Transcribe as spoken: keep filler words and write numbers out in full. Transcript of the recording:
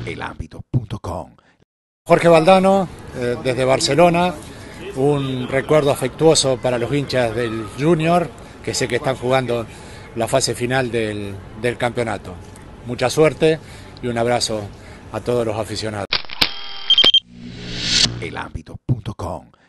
el ámbito punto com. Jorge Valdano, eh, desde Barcelona, un recuerdo afectuoso para los hinchas del Junior, que sé que están jugando la fase final del, del campeonato. Mucha suerte y un abrazo a todos los aficionados. el ámbito punto com